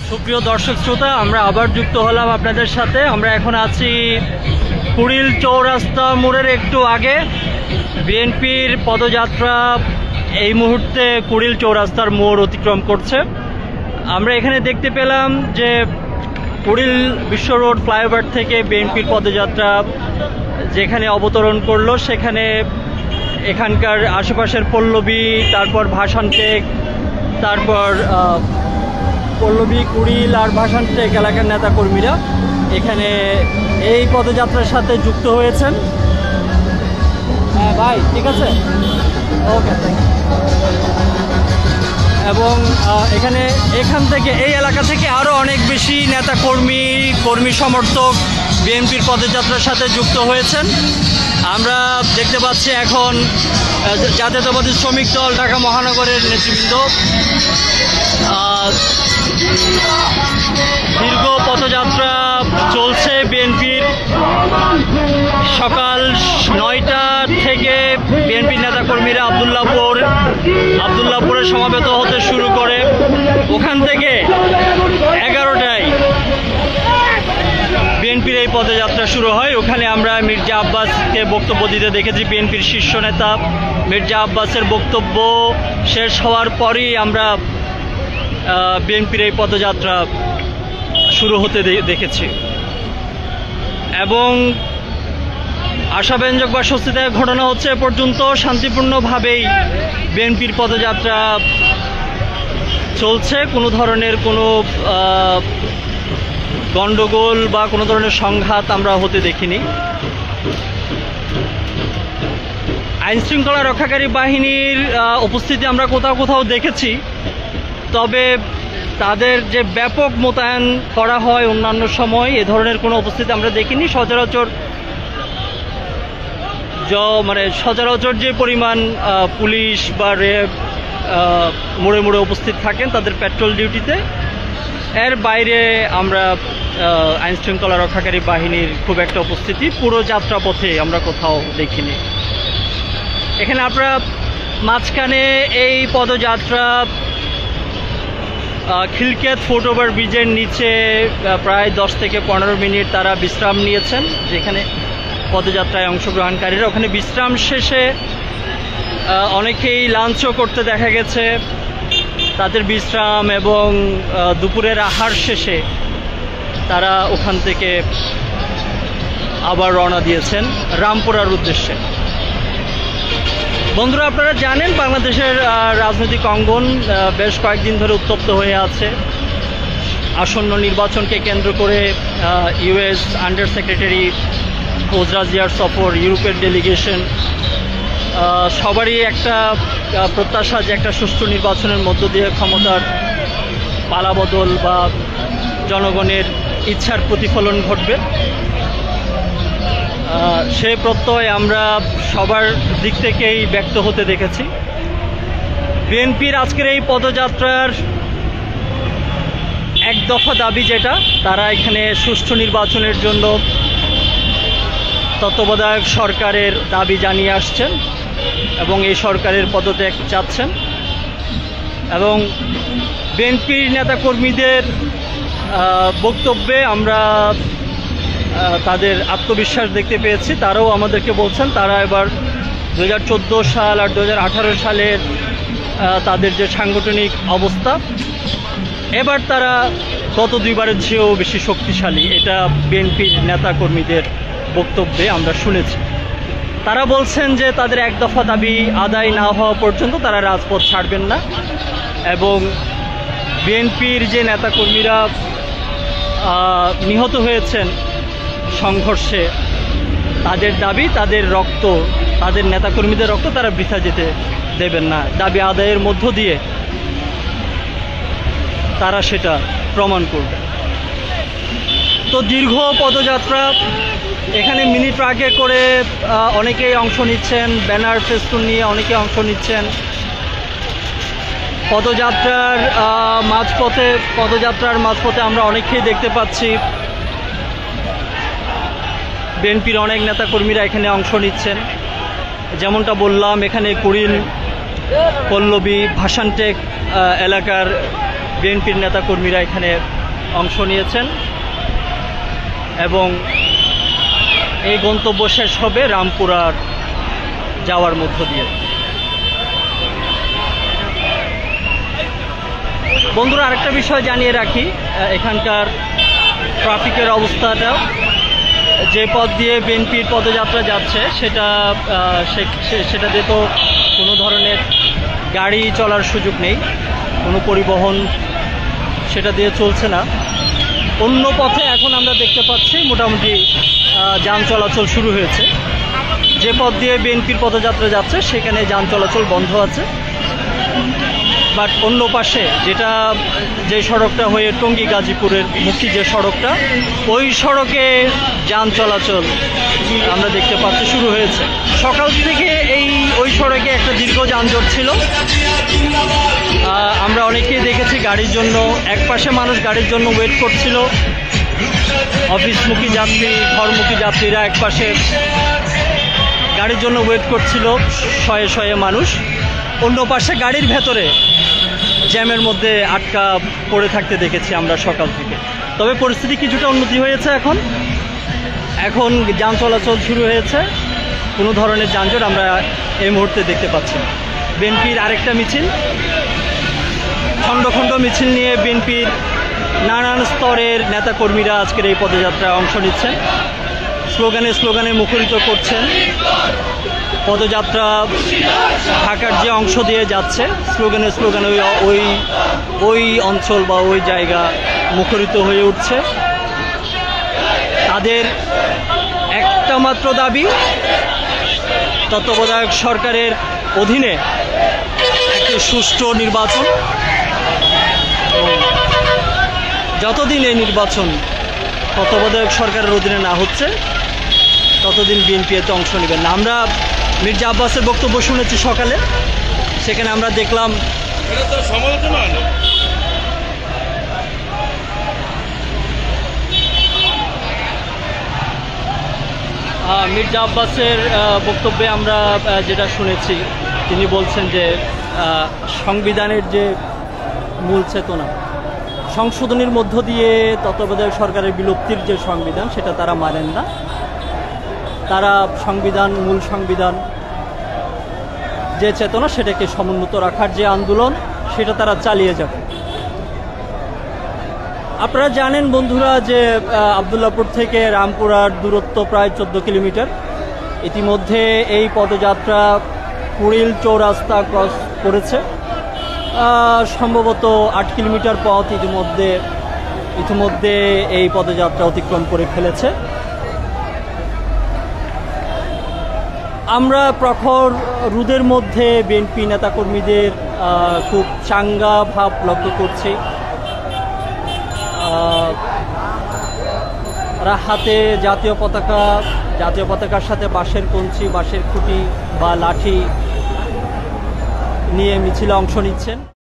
সুপ্রিয় দর্শক শ্রোতা, আমরা আবার যুক্ত হলাম আপনাদের সাথে। আমরা এখন আছি কুড়িল চৌরাস্তা মোড়ের একটু আগে। বিএনপির পদযাত্রা এই মুহূর্তে কুড়িল চৌরাস্তার মোড় অতিক্রম করছে। আমরা এখানে দেখতে পেলাম যে কুড়িল বিশ্ব রোড ফ্লাইওভার থেকে বিএনপির পদযাত্রা যেখানে অবতরণ করলো, সেখানে এখানকার আশেপাশের পল্লবী, তারপর ভাসানটেক, তারপর পল্লবী, কুড়িল আর ভাসানটেক এলাকার নেতাকর্মীরা এখানে এই পদযাত্রার সাথে যুক্ত হয়েছেন। হ্যাঁ ভাই, ঠিক আছে, ওকে, থ্যাংক ইউ। এবং এখান থেকে এই এলাকা থেকে আরও অনেক বেশি কর্মী সমর্থক বিএনপির পদযাত্রার সাথে যুক্ত হয়েছেন। আমরা দেখতে পাচ্ছি এখন জাতীয়তাবাদী শ্রমিক দল ঢাকা মহানগরের নেতৃবৃন্দ দীর্ঘ পদযাত্রা চলছে বিএনপির। সকাল 9টা থেকে বিএনপির নেতাকর্মীরা আবদুল্লাহপুরে সমাবেত হতে শুরু করে। ওখান থেকে 11টায় বিএনপির এই পদযাত্রা শুরু হয়। ওখানে আমরা মির্জা আব্বাসকে বক্তব্য দিতে দেখেছি। বিএনপির শীর্ষ নেতা মির্জা আব্বাসের বক্তব্য শেষ হওয়ার পরই আমরা বিএনপির এই পদযাত্রা শুরু হতে দেখেছি। এবং আশাব্যঞ্জক বা স্বস্তিদায়ক ঘটনা হচ্ছে, এ পর্যন্ত শান্তিপূর্ণভাবেই বিএনপির পদযাত্রা চলছে। কোনো ধরনের কোনো গণ্ডগোল বা কোনো ধরনের সংঘাত আমরা হতে দেখিনি। আইনশৃঙ্খলা রক্ষাকারী বাহিনীর উপস্থিতি আমরা কোথাও দেখেছি, তবে তাদের যে ব্যাপক মোতায়েন করা হয় অন্যান্য সময়, এ ধরনের কোনো উপস্থিতি আমরা দেখিনি। সচরাচর যে পরিমাণ পুলিশ বা র্যাব মোড়ে মোড়ে উপস্থিত থাকেন তাদের পেট্রোল ডিউটিতে, এর বাইরে আমরা আইনশৃঙ্খলা রক্ষাকারী বাহিনীর খুব একটা উপস্থিতি পুরো যাত্রাপথে আমরা কোথাও দেখিনি। এখানে আপনারা মাঝখানে এই পদযাত্রা খিলকেত ফুটওভার ব্রিজের নিচে প্রায় 10 থেকে 15 মিনিট তারা বিশ্রাম নিয়েছেন, যেখানে পদযাত্রায় অংশগ্রহণকারীরা ওখানে বিশ্রাম শেষে অনেকেই লাঞ্চও করতে দেখা গেছে। তাদের বিশ্রাম এবং দুপুরের আহার শেষে তারা ওখান থেকে আবার রওনা দিয়েছেন রামপুরার উদ্দেশ্যে। বন্ধুরা, আপনারা জানেন বাংলাদেশের রাজনৈতিক অঙ্গন বেশ কয়েকদিন ধরে উত্তপ্ত হয়ে আছে। আসন্ন নির্বাচনকে কেন্দ্র করে ইউএস আন্ডার সেক্রেটারি ওজরাজিয়ার সফর, ইউরোপের ডেলিগেশন, সবারই একটা প্রত্যাশা যে একটা সুষ্ঠু নির্বাচনের মধ্য দিয়ে ক্ষমতার পালাবদল বা জনগণের ইচ্ছার প্রতিফলন ঘটবে। সে প্রত্যয় আমরা সবার দিক থেকেই ব্যক্ত হতে দেখেছি। বিএনপির আজকের এই পদযাত্রার এক দফা দাবি যেটা, তারা এখানে সুষ্ঠু নির্বাচনের জন্য তত্ত্বাবধায়ক সরকারের দাবি জানিয়ে আসছেন এবং এই সরকারের পদত্যাগ চাচ্ছেন। এবং বিএনপির নেতাকর্মীদের বক্তব্যে আমরা তাদের আত্মবিশ্বাস দেখতে পেয়েছি। তারাও আমাদেরকে বলছেন তারা এবার 2014 সাল আর 2018 সালের তাদের যে সাংগঠনিক অবস্থা, এবার তারা গত দুইবারের চেয়েও বেশি শক্তিশালী। এটা বিএনপির নেতাকর্মীদের বক্তব্যে আমরা শুনেছি। তারা বলছেন যে তাদের এক দফা দাবি আদায় না হওয়া পর্যন্ত তারা রাজপথ ছাড়বেন না। এবং বিএনপির যে নেতাকর্মীরা নিহত হয়েছেন সংঘর্ষে, তাদের দাবি, তাদের রক্ত, তাদের নেতাকর্মীদের রক্ত তারা বৃথা যেতে দেবেন না। দাবি আদায়ের মধ্য দিয়ে তারা সেটা প্রমাণ করবে। তো দীর্ঘ পদযাত্রা, এখানে মিনি ট্রাকে করে অনেকেই অংশ নিচ্ছেন, ব্যানার ফেস্টুন নিয়ে অনেকে অংশ নিচ্ছেন। পদযাত্রার মাঝপথে আমরা অনেককেই দেখতে পাচ্ছি বিএনপির অনেক নেতাকর্মীরা এখানে অংশ নিচ্ছেন। যেমনটা বললাম, এখানে কুড়িল, পল্লবী, ভাসানটেক এলাকার বিএনপির নেতাকর্মীরা এখানে অংশ নিয়েছেন এবং এই গন্তব্য শেষ হবে রামপুরার যাওয়ার মধ্য দিয়ে। বন্ধুরা, আরেকটা বিষয় জানিয়ে রাখি, এখানকার ট্রাফিকের অবস্থাটা, যে পথ দিয়ে বিএনপির পদযাত্রা যাচ্ছে সেটা দিয়ে তো কোনো ধরনের গাড়ি চলার সুযোগ নেই, কোনো পরিবহন সেটা দিয়ে চলছে না। অন্য পথে এখন আমরা দেখতে পাচ্ছি মোটামুটি যান চলাচল শুরু হয়েছে। যে পথ দিয়ে বিএনপির পদযাত্রা যাচ্ছে সেখানে যান চলাচল বন্ধ আছে, বাট অন্য পাশে যে সড়কটা হয়ে টঙ্গী গাজীপুরের মুখী যে সড়কটা, ওই সড়কে যান চলাচল আমরা দেখতে পাচ্ছি শুরু হয়েছে। সকাল থেকে ওই সড়কে একটা দীর্ঘ যানজট ছিল। আমরা অনেকেই দেখেছি গাড়ির জন্য, এক পাশে মানুষ গাড়ির জন্য ওয়েট করছিল, অফিসমুখী যাত্রী, ঘরমুখী যাত্রীরা এক পাশে গাড়ির জন্য ওয়েট করছিল, শয়ে শয়ে মানুষ। অন্য পাশে গাড়ির ভেতরে জ্যামের মধ্যে আটকা পড়ে থাকতে দেখেছি আমরা সকাল থেকে। তবে পরিস্থিতি কিছুটা উন্নতি হয়েছে, এখন যান চলাচল শুরু হয়েছে, কোনো ধরনের যানজট আমরা এই মুহূর্তে দেখতে পাচ্ছি না। বিএনপির আরেকটা মিছিল, খণ্ড খণ্ড মিছিল নিয়ে বিএনপির নানান স্তরের নেতাকর্মীরা আজকের এই পদযাত্রায় অংশ নিচ্ছেন, স্লোগানে মুখরিত করছেন। পদযাত্রা ঢাকার যে অংশ দিয়ে যাচ্ছে, স্লোগানে ওই অঞ্চল বা ওই জায়গা মুখরিত হয়ে উঠছে। তাদের একটা মাত্র দাবি, তত্ত্বাবধায়ক সরকারের অধীনে একটি সুষ্ঠু নির্বাচন। যতদিন এই নির্বাচন তত্ত্বাবধায়ক সরকারের অধীনে না হচ্ছে ততদিন বিএনপি এতে অংশ নেবেন না। আমরা মির্জা আব্বাসের বক্তব্য শুনেছি সকালে, সেখানে আমরা দেখলাম মির্জা আব্বাসের বক্তব্যে আমরা যেটা শুনেছি, তিনি বলছেন যে সংবিধানের যে মূল চেতনা, সংশোধনীর মধ্য দিয়ে তত্ত্বাবধায়ক সরকারের বিলুপ্তির যে সংবিধান, সেটা তারা মানেন না। তারা মূল সংবিধান যে চেতনা, সেটাকে সমুন্নত রাখার যে আন্দোলন, সেটা তারা চালিয়ে যাবে। আপনারা জানেন বন্ধুরা যে আবদুল্লাপুর থেকে রামপুরার দূরত্ব প্রায় 14 কিলোমিটার। ইতিমধ্যে এই পদযাত্রা কুড়িল চৌরাস্তা ক্রস করেছে, সম্ভবত 8 কিলোমিটার পথ ইতিমধ্যে এই পদযাত্রা অতিক্রম করে ফেলেছে। আমরা প্রখর রোদের মধ্যে বিএনপি নেতাকর্মীদের খুব চাঙ্গা ভাব লক্ষ্য করছি। তারা হাতে জাতীয় পতাকার সাথে বাঁশের কঞ্চি, বাঁশের খুঁটি বা লাঠি নিয়ে মিছিলে অংশ নিচ্ছেন।